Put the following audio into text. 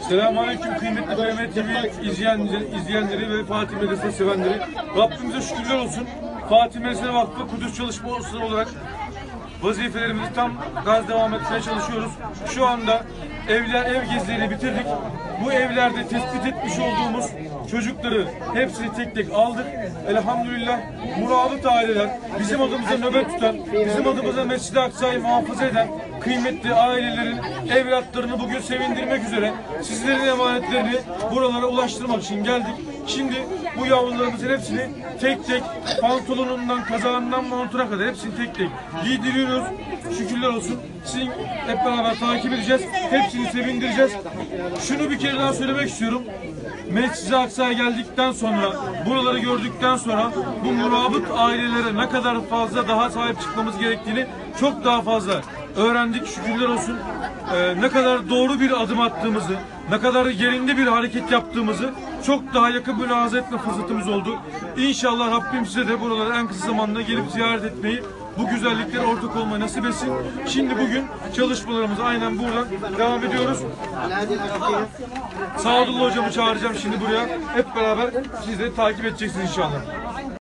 Selamünaleyküm kıymetli BM TV izleyenleri ve Fatih Medresesi sevenleri. Rabbimize şükürler olsun. Fatih Medresesi Vakfı Kudüs Çalışması olarak vazifelerimizi tam gaz devam etmeye çalışıyoruz. Şu anda ev gezilerini bitirdik. Bu evlerde tespit etmiş olduğumuz çocukları hepsini tek tek aldık. Elhamdülillah murabıt aileler, bizim adımıza nöbet tutan, bizim adımıza Mescid-i Aksa'yı muhafaza eden kıymetli ailelerin evlatlarını bugün sevindirmek üzere sizlerin emanetlerini buralara ulaştırmak için geldik. Şimdi bu yavrularımızın hepsini tek tek pantolonundan, kazağından, montuna kadar hepsini tek tek giydiriyoruz. Şükürler olsun. Sizin hep beraber takip edeceğiz. Hepsini sevindireceğiz. Şunu bir kere daha söylemek istiyorum. Mescid-i Aksa'ya geldikten sonra, buraları gördükten sonra bu murabıt ailelere ne kadar fazla daha sahip çıkmamız gerektiğini çok daha fazla öğrendik. Şükürler olsun. Ne kadar doğru bir adım attığımızı, ne kadar yerinde bir hareket yaptığımızı çok daha yakın mülahaza etme fırsatımız oldu. İnşallah Rabbim size de buralara en kısa zamanda gelip ziyaret etmeyi, bu güzelliklere ortak olmayı nasip etsin. Şimdi bugün çalışmalarımıza aynen buradan devam ediyoruz. Sadullah hocamı çağıracağım şimdi buraya. Hep beraber siz de takip edeceksiniz inşallah.